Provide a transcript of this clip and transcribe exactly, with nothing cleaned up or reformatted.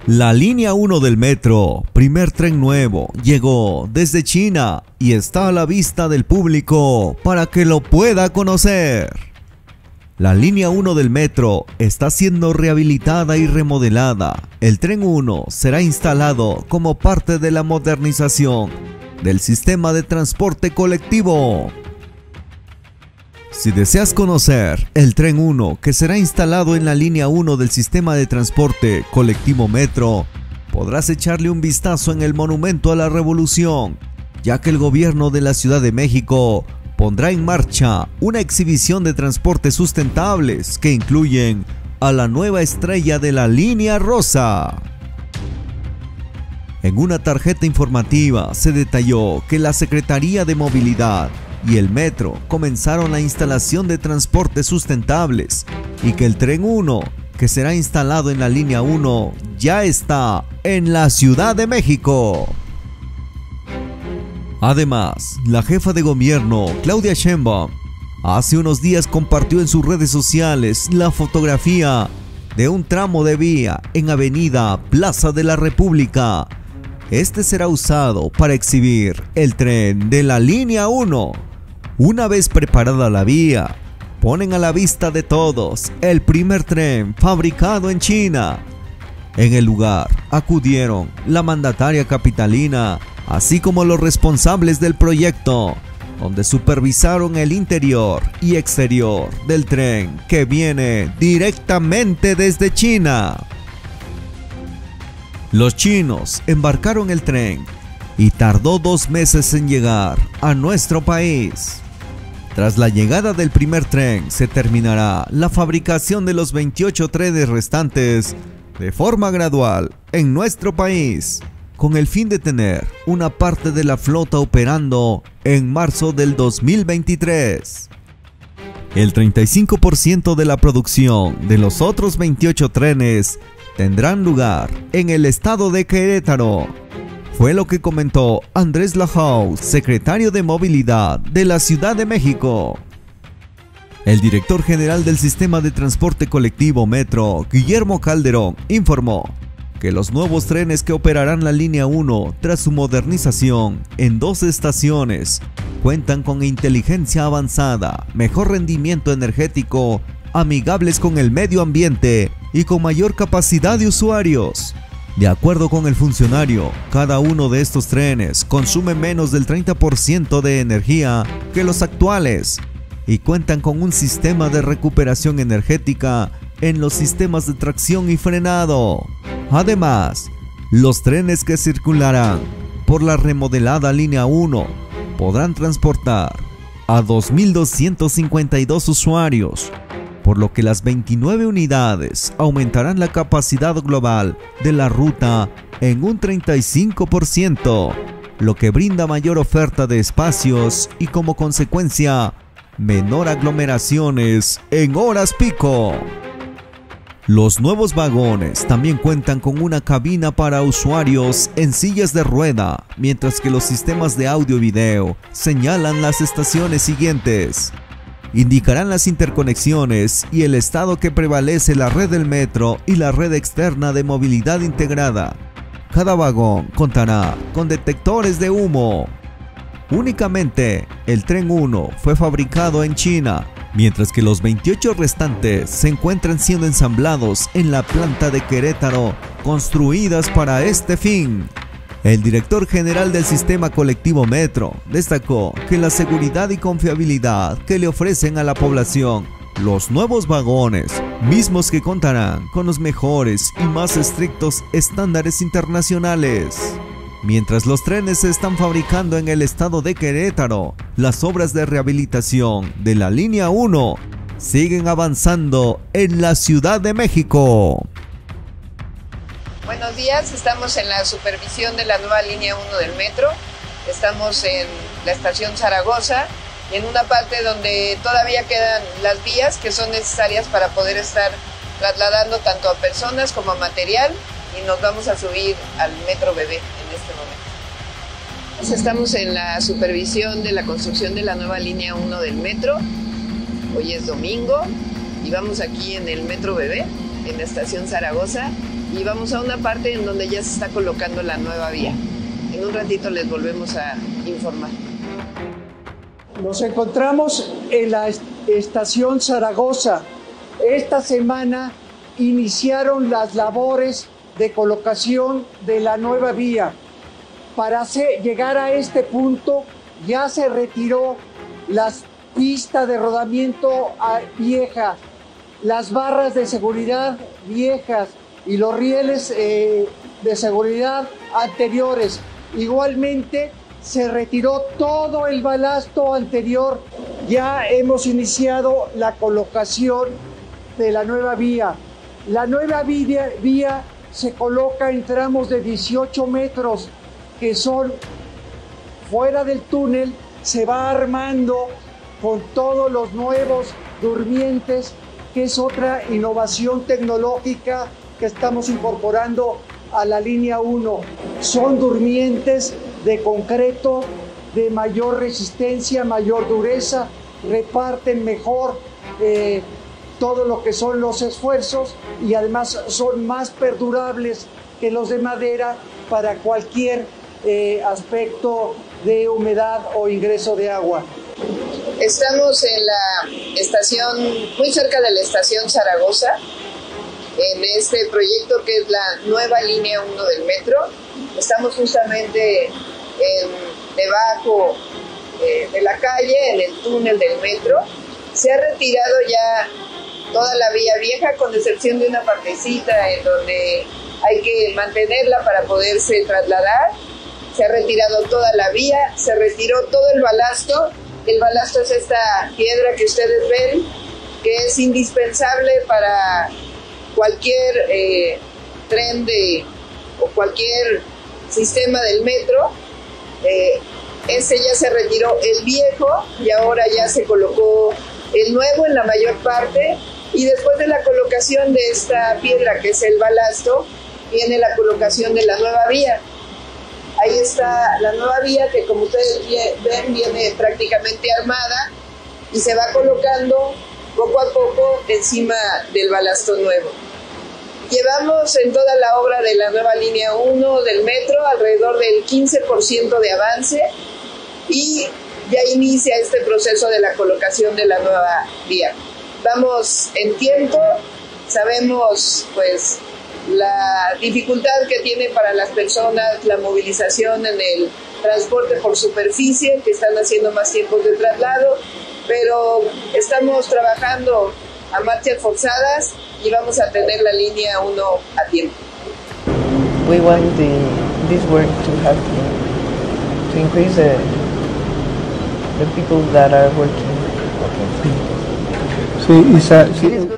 La línea uno del metro, primer tren nuevo, llegó desde China y está a la vista del público para que lo pueda conocer. La línea uno del metro está siendo rehabilitada y remodelada. El tren uno será instalado como parte de la modernización del sistema de transporte colectivo. Si deseas conocer el tren uno que será instalado en la línea uno del sistema de transporte colectivo metro, podrás echarle un vistazo en el Monumento a la Revolución, ya que el gobierno de la Ciudad de México pondrá en marcha una exhibición de transportes sustentables que incluyen a la nueva estrella de la línea rosa. En una tarjeta informativa se detalló que la Secretaría de Movilidad y el metro comenzaron la instalación de transportes sustentables y que el tren uno, que será instalado en la línea uno, ya está en la Ciudad de México. Además, la jefa de gobierno, Claudia Sheinbaum, hace unos días compartió en sus redes sociales la fotografía de un tramo de vía en Avenida Plaza de la República. Este será usado para exhibir el tren de la línea uno. Una vez preparada la vía, ponen a la vista de todos el primer tren fabricado en China. En el lugar acudieron la mandataria capitalina, así como los responsables del proyecto, donde supervisaron el interior y exterior del tren que viene directamente desde China. Los chinos embarcaron el tren y tardó dos meses en llegar a nuestro país. Tras la llegada del primer tren, se terminará la fabricación de los veintiocho trenes restantes de forma gradual en nuestro país, con el fin de tener una parte de la flota operando en marzo del dos mil veintitrés. El treinta y cinco por ciento de la producción de los otros veintiocho trenes tendrán lugar en el estado de Querétaro. Fue lo que comentó Andrés Lahoud, secretario de Movilidad de la Ciudad de México. El director general del Sistema de Transporte Colectivo Metro, Guillermo Calderón, informó que los nuevos trenes que operarán la línea uno tras su modernización en dos estaciones cuentan con inteligencia avanzada, mejor rendimiento energético, amigables con el medio ambiente y con mayor capacidad de usuarios. De acuerdo con el funcionario, cada uno de estos trenes consume menos del treinta por ciento de energía que los actuales y cuentan con un sistema de recuperación energética en los sistemas de tracción y frenado. Además, los trenes que circularán por la remodelada línea uno podrán transportar a dos mil doscientos cincuenta y dos usuarios, por lo que las veintinueve unidades aumentarán la capacidad global de la ruta en un treinta y cinco por ciento, lo que brinda mayor oferta de espacios y como consecuencia menor aglomeraciones en horas pico. Los nuevos vagones también cuentan con una cabina para usuarios en sillas de rueda, mientras que los sistemas de audio y video señalan las estaciones siguientes. Indicarán las interconexiones y el estado que prevalece la red del metro y la red externa de movilidad integrada. Cada vagón contará con detectores de humo. Únicamente el tren uno fue fabricado en China, mientras que los veintiocho restantes se encuentran siendo ensamblados en la planta de Querétaro, construidas para este fin. El director general del sistema colectivo Metro destacó que la seguridad y confiabilidad que le ofrecen a la población los nuevos vagones, mismos que contarán con los mejores y más estrictos estándares internacionales. Mientras los trenes se están fabricando en el estado de Querétaro, las obras de rehabilitación de la línea uno siguen avanzando en la Ciudad de México. Buenos días, estamos en la supervisión de la nueva línea uno del metro. Estamos en la estación Zaragoza, en una parte donde todavía quedan las vías que son necesarias para poder estar trasladando tanto a personas como a material, y nos vamos a subir al Metro Bebé en este momento. Estamos en la supervisión de la construcción de la nueva línea uno del metro. Hoy es domingo y vamos aquí en el Metro Bebé, en la estación Zaragoza. y vamos a una parte en donde ya se está colocando la nueva vía. En un ratito les volvemos a informar. Nos encontramos en la estación Zaragoza. Esta semana iniciaron las labores de colocación de la nueva vía. Para hacer, llegar a este punto ya se retiró las pistas de rodamiento viejas, las barras de seguridad viejas y los rieles eh, de seguridad anteriores. Igualmente se retiró todo el balasto anterior. Ya hemos iniciado la colocación de la nueva vía. La nueva vía, vía se coloca en tramos de dieciocho metros que son fuera del túnel. Se va armando con todos los nuevos durmientes, que es otra innovación tecnológica que estamos incorporando a la línea uno. Son durmientes de concreto de mayor resistencia, mayor dureza, reparten mejor eh, todo lo que son los esfuerzos y además son más perdurables que los de madera para cualquier eh, aspecto de humedad o ingreso de agua. Estamos en la estación, muy cerca de la estación Zaragoza, en este proyecto que es la nueva línea uno del metro. Estamos justamente en, debajo eh, de la calle, en el túnel del metro. Se ha retirado ya toda la vía vieja, con excepción de una partecita en donde hay que mantenerla para poderse trasladar. Se ha retirado toda la vía, se retiró todo el balasto. El balasto es esta piedra que ustedes ven, que es indispensable para cualquier eh, tren de, o cualquier sistema del metro. Eh, ese ya se retiró el viejo y ahora ya se colocó el nuevo en la mayor parte. Y después de la colocación de esta piedra, que es el balasto, viene la colocación de la nueva vía. Ahí está la nueva vía que, como ustedes ven, viene prácticamente armada y se va colocando poco a poco encima del balasto nuevo. Llevamos en toda la obra de la nueva línea uno del metro alrededor del quince por ciento de avance y ya inicia este proceso de la colocación de la nueva vía. Vamos en tiempo, sabemos pues la dificultad que tiene para las personas la movilización en el transporte por superficie, que están haciendo más tiempos de traslado, pero estamos trabajando a marchas forzadas y vamos a tener la línea uno a tiempo. We want the, this work to have to, to increase the, the people that are working. Sí, Isa, sí.